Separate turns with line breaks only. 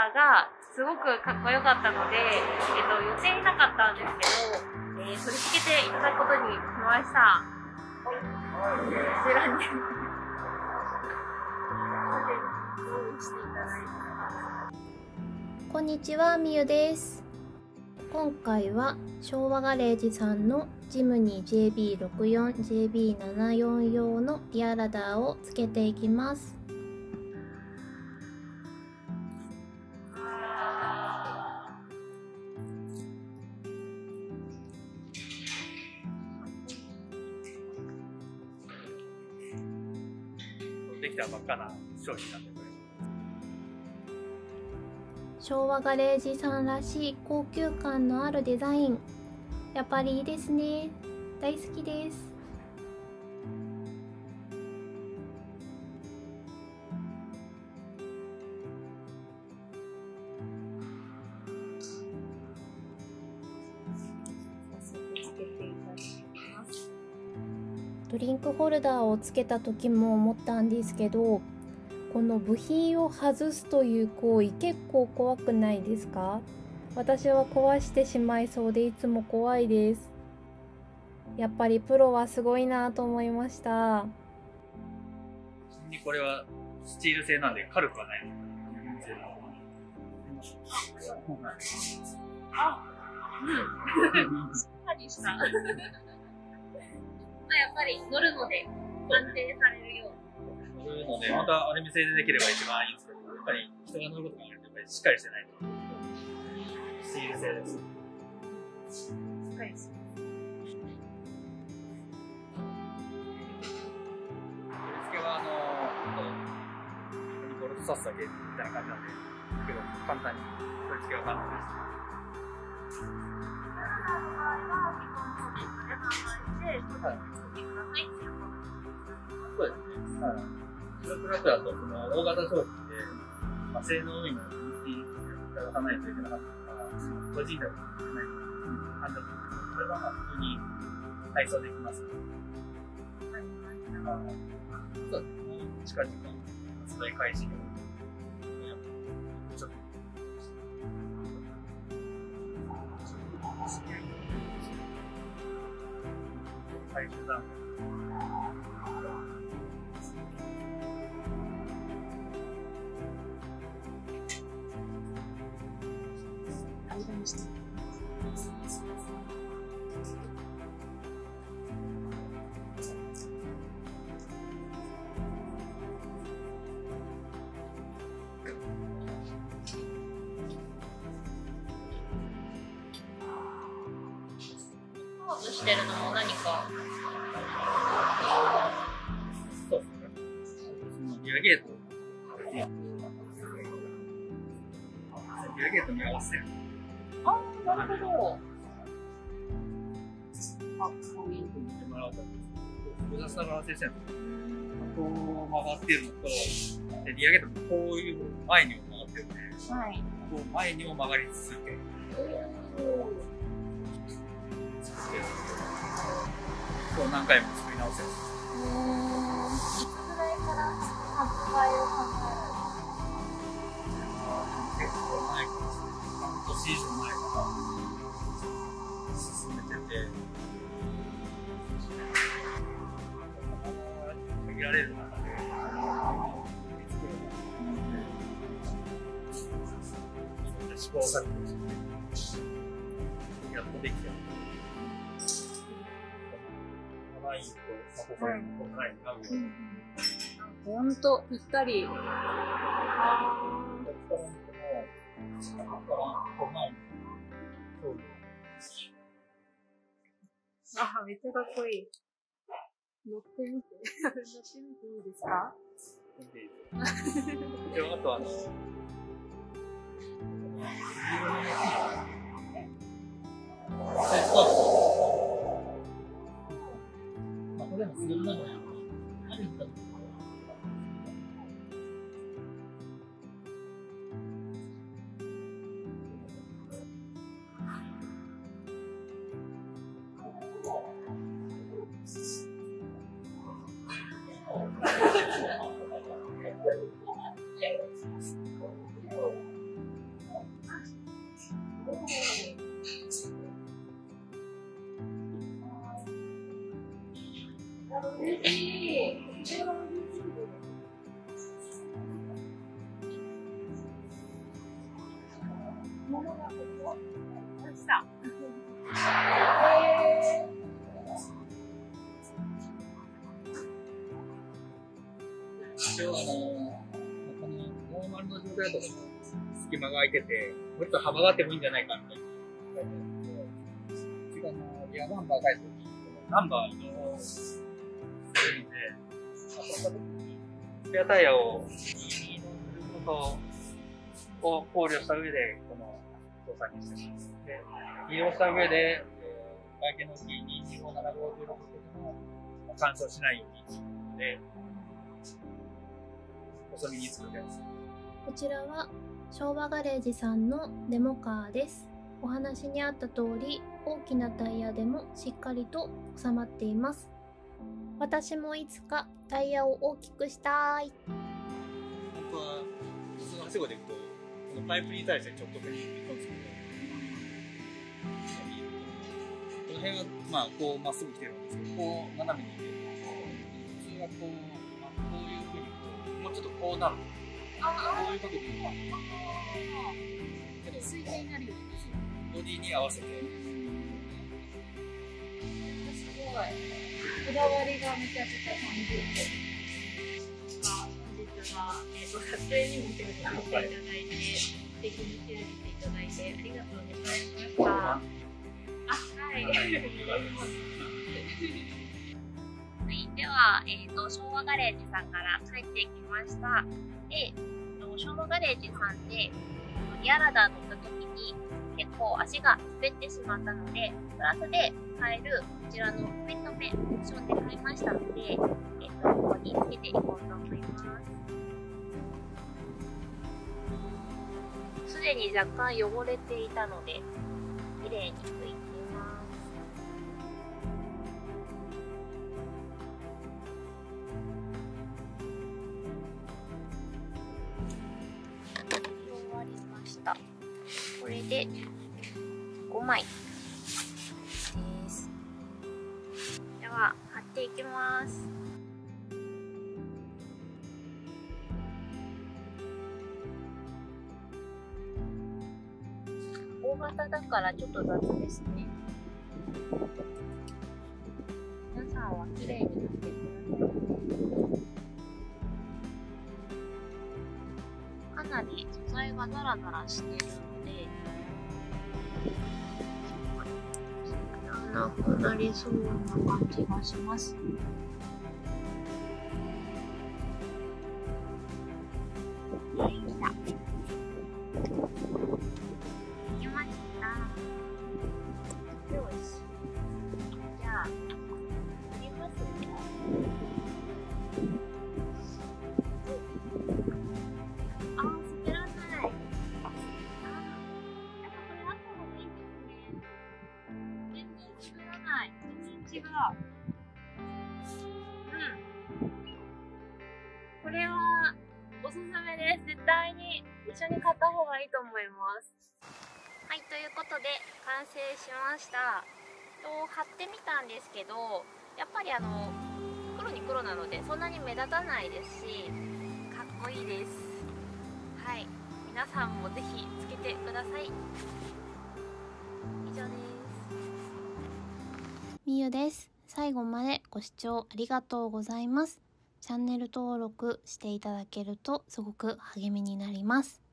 ダーがすごくかっこよかったので、予定いなかったんですけど、取り付けていただくことにしました。こちらに用意していただいて。
こんにちは、みゆです。今回は昭和ガレージさんのジムニー JB64、JB74 用のリアラダーをつけていきます。
できたばっかな商品なんで、これ
昭和ガレージさんらしい高級感のあるデザイン、やっぱりいいですね。大好きです。ドリンクホルダーをつけた時も思ったんですけど、この部品を外すという行為結構怖くないですか？私は壊してしまいそうでいつも怖いです。やっぱりプロはすごいなと思いました。
ちなみにこれはスチール製なんで軽くはない。
あ、うん。しっかりした。やっぱり乗るので安定されるように。
乗るので、またアルミ製でできれば一番いいんですけど、やっぱり人が乗ることがあるとやっぱりしっかりしてないと。スチール製です。
しっかりしてます。
取り付けはボルト刺すだけみたいな感じなんで、結構簡単に取り付けは可能です。そうですね。はい。白黒だと、大型商品で、性能のいいのをいただかないといけなかったから、個人ではない判断するんですけど、これは普通に配送できます。そうですね。近々発売開始をちょっと最終段階。
カーブしてるのも何か。
そうですね。リアゲート。リアゲートに合わせてる。
ああ、なるほど。
そういうふうに見てもらうと、複雑なバランスしてるんですよ。こう曲がってるのと、でリアゲートもこういう前にも曲がってるんで、
はい。
こう前にも曲がり続ける。そう何回も作り直せる。
いつぐらいから発売を考えられる？
結構前からですね。半年以上前から進めてて、限られる中で、試行錯誤して、やっとできた。長いと、ここにこないに合うように。
ほんと、ぴったり。あ、めっちゃかっこいい。乗ってみて。乗ってみていいですか？
一応、あとこれもするなのよ。 一応このノーマルの状態だと隙間が空いてて、もうちょっと幅があってもいいんじゃないかみたいな。うちがリアナンバー書いてる時に、ナンバー移動するんで、その時にスペアタイヤを移動することを考慮した上で、この操作にしてます。で、移動した上で、外見の大きい22575も干渉しないようにするので、細身に作るやつ。
こちらは昭和ガレージさんのデモカーです。お話にあった通り、大きなタイヤでもしっかりと収まっています。私もいつかタイヤを大きくしたい。
本当は普通のはしごでいくと、このパイプに対してちょっとだけ引っ込んですけど、この辺はまあこうまっすぐ来てるんですけど、こう斜めにいけると、普通はこう、こういうふうにもうちょっとこうなる。こういうことでいいけど、
水平になるよね。
ボディに合わせて。
すごい。こだわりがめちゃくちゃ感じる。実は、撮影にも協力していただいて、素敵に修理していただいて、ありがとうございました。はい。はい、では、昭和ガレージさんから帰ってきました。で、昭和ガレージさんで、リアラダー乗った時に、結構足が滑ってしまったので、プラスで買えるこちらの滑り止めオプションで買いましたので、ここにつけていこうと思います。すでに若干汚れていたので、綺麗に拭いてます。終わりました。これで5枚です。では貼っていきます。大型だからちょっと雑ですね。皆さんは綺麗になってください。かなり素材がザラザラしているので、なくなりそうな感じがします。はい、来た。できました。よし。じゃあ、塗りますね。あー、滑らない。やっぱこれあった方がいいですね。全然滑らない。全然違う。これはおすすめです。絶対に一緒に買った方がいいと思います。はい、ということで完成しました。貼ってみたんですけど、やっぱり黒に黒なのでそんなに目立たないですし、かっこいいです。はい、皆さんもぜひつけてください。以上です。
みゆです。最後までご視聴ありがとうございます。チャンネル登録していただけるとすごく励みになります。